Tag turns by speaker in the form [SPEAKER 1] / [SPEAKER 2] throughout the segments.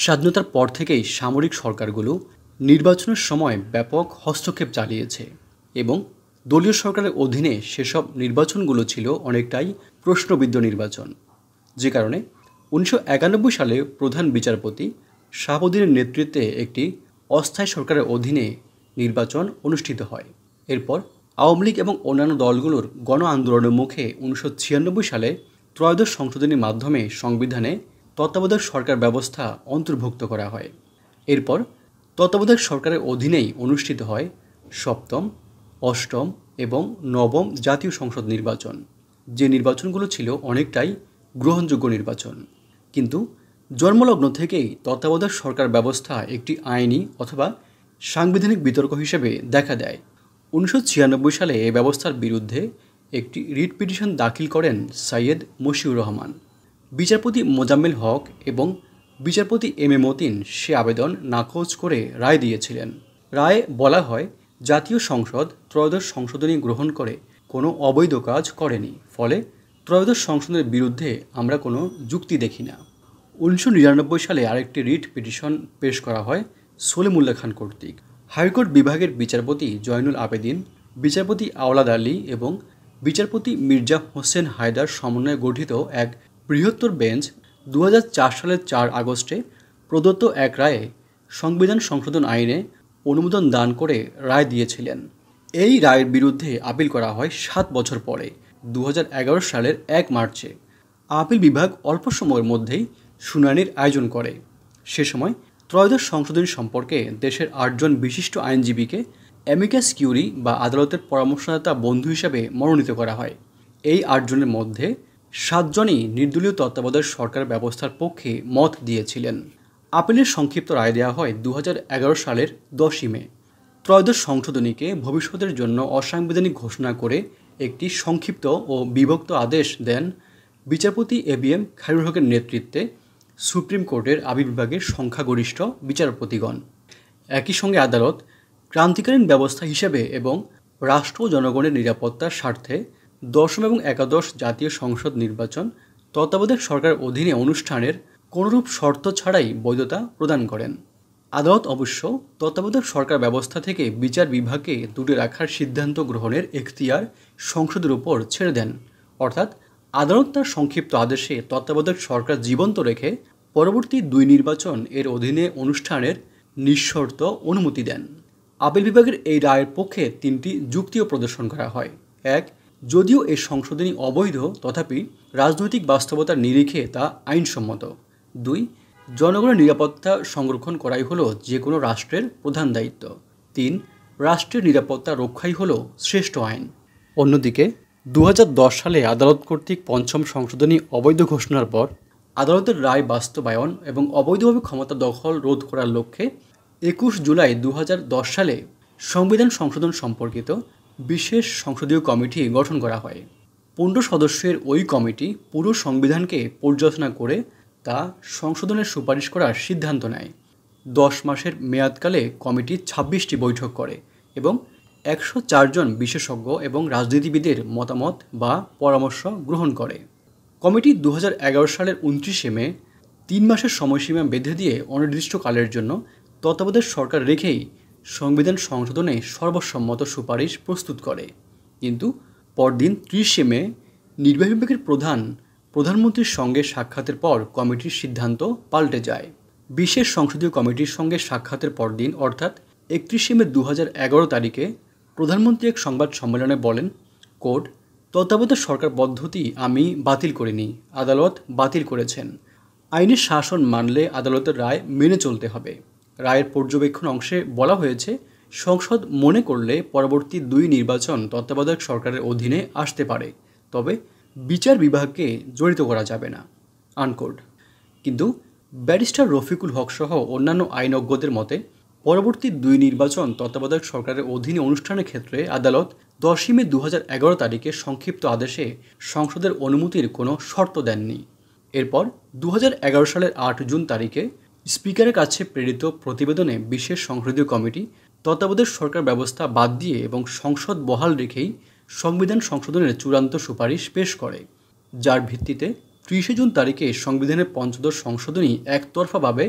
[SPEAKER 1] স্বাধীনতার পর থেকেই সামরিক সরকারগুলো নির্বাচনের সময় ব্যাপক হস্তক্ষেপ চালিয়েছে এবং দলীয় সরকারের অধীনে সেসব নির্বাচনগুলো ছিল অনেকটাই প্রশ্নবিদ্ধ নির্বাচন, যে কারণে 1991 সালে প্রধান বিচারপতি শাহাবুদ্দিনের নেতৃত্বে একটি অস্থায়ী সরকারের অধীনে নির্বাচন অনুষ্ঠিত হয়। এরপর আওয়ামী লীগ এবং অন্যান্য দলগুলোর গণ আন্দোলনের মুখে 1996 সালে ত্রয়োদশ সংশোধনীর মাধ্যমে সংবিধানে তত্ত্বাবধায়ক সরকার ব্যবস্থা অন্তর্ভুক্ত করা হয়। এরপর তত্ত্বাবধায়ক সরকারের অধীনেই অনুষ্ঠিত হয় সপ্তম, অষ্টম এবং নবম জাতীয় সংসদ নির্বাচন, যে নির্বাচনগুলো ছিল অনেকটাই গ্রহণযোগ্য নির্বাচন। কিন্তু জন্মলগ্ন থেকেই তত্ত্বাবধায়ক সরকার ব্যবস্থা একটি আইনি অথবা সাংবিধানিক বিতর্ক হিসেবে দেখা দেয়। 1996 সালে এই ব্যবস্থার বিরুদ্ধে একটি রিট পিটিশন দাখিল করেন সৈয়দ মশিউর রহমান। বিচারপতি মোজাম্মেল হক এবং বিচারপতি এম এ মতিন সে আবেদন নাকচ করে রায় দিয়েছিলেন। রায়ে বলা হয়, জাতীয় সংসদ ত্রয়োদশ সংশোধনী গ্রহণ করে কোনো অবৈধ কাজ করেনি, ফলে ত্রয়োদশ সংশোধনের বিরুদ্ধে আমরা কোনো যুক্তি দেখি না। 1999 সালে আরেকটি রিট পিটিশন পেশ করা হয় সলিমুল্লাহ খান কর্তৃক। হাইকোর্ট বিভাগের বিচারপতি জয়নুল আবেদিন, বিচারপতি আওলাদ আলী এবং বিচারপতি মির্জা হোসেন হায়দার সমন্বয়ে গঠিত এক বৃহত্তর বেঞ্চ 2004 সালের 4 আগস্টে প্রদত্ত এক রায়ে সংবিধান সংশোধন আইনে অনুমোদন দান করে রায় দিয়েছিলেন। এই রায়ের বিরুদ্ধে আপিল করা হয় 7 বছর পরে 2011 সালের 1 মার্চে। আপিল বিভাগ অল্প সময়ের মধ্যেই শুনানির আয়োজন করে। সে সময় ত্রয়োদশ সংশোধনী সম্পর্কে দেশের 8 জন বিশিষ্ট আইনজীবীকে অ্যামিকাস কিউরি বা আদালতের পরামর্শদাতা বন্ধু হিসাবে মনোনীত করা হয়। এই 8 জনের মধ্যে 7 জনই নির্দলীয় তত্ত্বাবধায়ক সরকার ব্যবস্থার পক্ষে মত দিয়েছিলেন। আপিলের সংক্ষিপ্ত রায় দেওয়া হয় 2011 সালের 10 মে। ত্রয়োদশ সংশোধনীকে ভবিষ্যতের জন্য অসাংবিধানিক ঘোষণা করে একটি সংক্ষিপ্ত ও বিভক্ত আদেশ দেন বিচারপতি এবিএম খায়রুল হকের নেতৃত্বে সুপ্রিম কোর্টের আপিল বিভাগের সংখ্যাগরিষ্ঠ বিচারপতিগণ। একই সঙ্গে আদালত ক্রান্তিকালীন ব্যবস্থা হিসেবে এবং রাষ্ট্র ও জনগণের নিরাপত্তার স্বার্থে দশম এবং একাদশ জাতীয় সংসদ নির্বাচন তত্ত্বাবধায়ক সরকারের অধীনে অনুষ্ঠানের কোনোরূপ শর্ত ছাড়াই বৈধতা প্রদান করেন। আদালত অবশ্য তত্ত্বাবধায়ক সরকার ব্যবস্থা থেকে বিচার বিভাগকে দূরে রাখার সিদ্ধান্ত গ্রহণের এখতিয়ার সংসদের উপর ছেড়ে দেন, অর্থাৎ আদালত তার সংক্ষিপ্ত আদেশে তত্ত্বাবধায়ক সরকার জীবন্ত রেখে পরবর্তী 2 নির্বাচন এর অধীনে অনুষ্ঠানের নিঃশর্ত অনুমতি দেন। আপিল বিভাগের এই রায়ের পক্ষে 3টি যুক্তিও প্রদর্শন করা হয়। 1. যদিও এই সংশোধনী অবৈধ, তথাপি রাজনৈতিক বাস্তবতার নিরিখে তা আইনসম্মত। 2. জনগণের নিরাপত্তা সংরক্ষণ করাই হলো যে কোনো রাষ্ট্রের প্রধান দায়িত্ব। 3. রাষ্ট্রের নিরাপত্তা রক্ষাই হলো শ্রেষ্ঠ আইন। অন্যদিকে 2010 সালে আদালত কর্তৃক 5ম সংশোধনী অবৈধ ঘোষণার পর আদালতের রায় বাস্তবায়ন এবং অবৈধভাবে ক্ষমতা দখল রোধ করার লক্ষ্যে 21 জুলাই 2010 সালে সংবিধান সংশোধন সম্পর্কিত বিশেষ সংসদীয় কমিটি গঠন করা হয়। 15 সদস্যের ওই কমিটি পুরো সংবিধানকে পর্যালোচনা করে তা সংশোধনের সুপারিশ করার সিদ্ধান্ত নেয়। 10 মাসের মেয়াদকালে কমিটি 26টি বৈঠক করে এবং 104 জন বিশেষজ্ঞ এবং রাজনীতিবিদের মতামত বা পরামর্শ গ্রহণ করে। কমিটি 2011 সালের 29 মে 3 মাসের সময়সীমা বেঁধে দিয়ে অনির্দিষ্টকালের জন্য তত্ত্বাবধায়ক সরকার রেখেই সংবিধান সংশোধনে সর্বসম্মত সুপারিশ প্রস্তুত করে। কিন্তু পরদিন 30 মে নির্বাহী বিভাগের প্রধানমন্ত্রীর সঙ্গে সাক্ষাতের পর কমিটির সিদ্ধান্ত পাল্টে যায়। বিশেষ সংসদীয় কমিটির সঙ্গে সাক্ষাতের পরদিন অর্থাৎ 31 মে 2011 তারিখে প্রধানমন্ত্রী এক সংবাদ সম্মেলনে বলেন, কোর্ট, তত্ত্বাবধায়ক সরকার পদ্ধতি আমি বাতিল করিনি, আদালত বাতিল করেছেন। আইনের শাসন মানলে আদালতের রায় মেনে চলতে হবে। রায়ের পর্যবেক্ষণ অংশে বলা হয়েছে, সংসদ মনে করলে পরবর্তী 2 নির্বাচন তত্ত্বাবধায়ক সরকারের অধীনে আসতে পারে, তবে বিচার বিভাগকে জড়িত করা যাবে না, আনকোট। কিন্তু ব্যারিস্টার রফিকুল হক সহ অন্যান্য আইনজ্ঞদের মতে পরবর্তী 2 নির্বাচন তত্ত্বাবধায়ক সরকারের অধীনে অনুষ্ঠানের ক্ষেত্রে আদালত 10 মে 2011 তারিখে সংক্ষিপ্ত আদেশে সংসদের অনুমতির কোনো শর্ত দেননি। এরপর 2011 সালের 8 জুন তারিখে স্পিকারের কাছে প্রেরিত প্রতিবেদনে বিশেষ সংসদীয় কমিটি তত্ত্বাবধায়ক সরকার ব্যবস্থা বাদ দিয়ে এবং সংসদ বহাল রেখেই সংবিধান সংশোধনের চূড়ান্ত সুপারিশ পেশ করে, যার ভিত্তিতে 30 জুন তারিখে সংবিধানের 5ম সংশোধনী একতরফাভাবে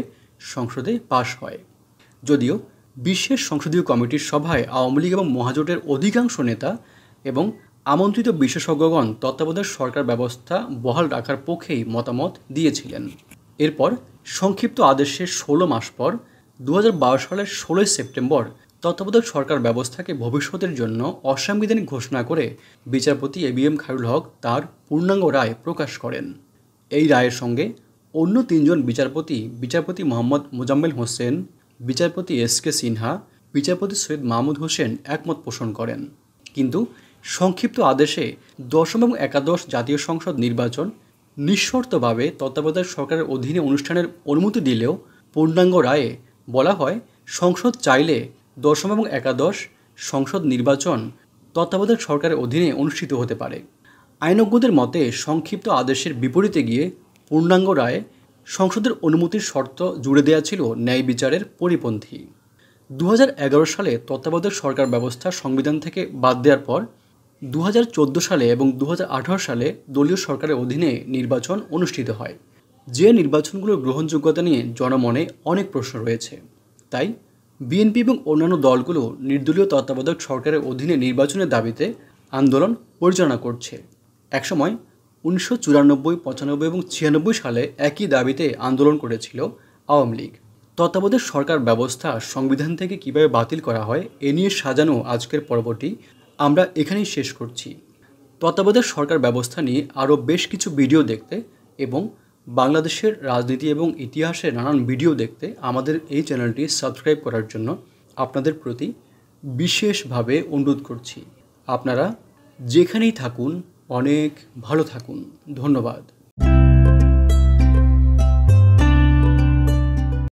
[SPEAKER 1] সংসদে পাশ হয়। যদিও বিশেষ সংসদীয় কমিটির সভায় আওয়ামী লীগ এবং মহাজোটের অধিকাংশ নেতা এবং আমন্ত্রিত বিশেষজ্ঞগণ তত্ত্বাবধায়ক সরকার ব্যবস্থা বহাল রাখার পক্ষেই মতামত দিয়েছিলেন। এরপর সংক্ষিপ্ত আদেশের 16 মাস পর 2012 সালের 16 সেপ্টেম্বর তত্ত্বাবধায়ক সরকার ব্যবস্থাকে ভবিষ্যতের জন্য অসাংবিধানিক ঘোষণা করে বিচারপতি এবিএম খায়রুল হক তার পূর্ণাঙ্গ রায় প্রকাশ করেন। এই রায়ের সঙ্গে অন্য 3 জন বিচারপতি মোহাম্মদ মোজাম্মেল হোসেন, বিচারপতি এসকে সিনহা, বিচারপতি সৈয়দ মাহমুদ হোসেন একমত পোষণ করেন। কিন্তু সংক্ষিপ্ত আদেশে 10ম এবং একাদশ জাতীয় সংসদ নির্বাচন নিঃশর্তভাবে তত্ত্বাবধায়ক সরকারের অধীনে অনুষ্ঠানের অনুমতি দিলেও পূর্ণাঙ্গ রায়ে বলা হয় সংসদ চাইলে 10ম এবং একাদশ সংসদ নির্বাচন তত্ত্বাবধায়ক সরকারের অধীনে অনুষ্ঠিত হতে পারে। আইনজ্ঞদের মতে সংক্ষিপ্ত আদেশের বিপরীতে গিয়ে পূর্ণাঙ্গ রায়ে সংসদের অনুমতির শর্ত জুড়ে দেওয়া ছিল ন্যায় বিচারের পরিপন্থী। 2011 সালে তত্ত্বাবধায়ক সরকার ব্যবস্থা সংবিধান থেকে বাদ দেওয়ার পর 2014 সালে এবং 2018 সালে দলীয় সরকারের অধীনে নির্বাচন অনুষ্ঠিত হয়। যে নির্বাচনগুলোর গ্রহণযোগ্যতা নিয়ে জনমনে অনেক প্রশ্ন রয়েছে, তাই বিএনপি এবং অন্যান্য দলগুলো নির্দলীয় তত্ত্বাবধায়ক সরকারের অধীনে নির্বাচনের দাবিতে আন্দোলন পরিচালনা করছে। একসময় 1994, 95 এবং 96 সালে একই দাবিতে আন্দোলন করেছিল আওয়ামী লীগ। তত্ত্বাবধায়ক সরকার ব্যবস্থা সংবিধান থেকে কীভাবে বাতিল করা হয় এ নিয়ে সাজানো আজকের পর্বটি আমরা এখানেই শেষ করছি। তত্ত্বাবধায়ক সরকার ব্যবস্থা নিয়ে আরও বেশ কিছু ভিডিও দেখতে এবং বাংলাদেশের রাজনীতি এবং ইতিহাসের নানান ভিডিও দেখতে আমাদের এই চ্যানেলটি সাবস্ক্রাইব করার জন্য আপনাদের প্রতি বিশেষভাবে অনুরোধ করছি। আপনারা যেখানেই থাকুন অনেক ভালো থাকুন। ধন্যবাদ।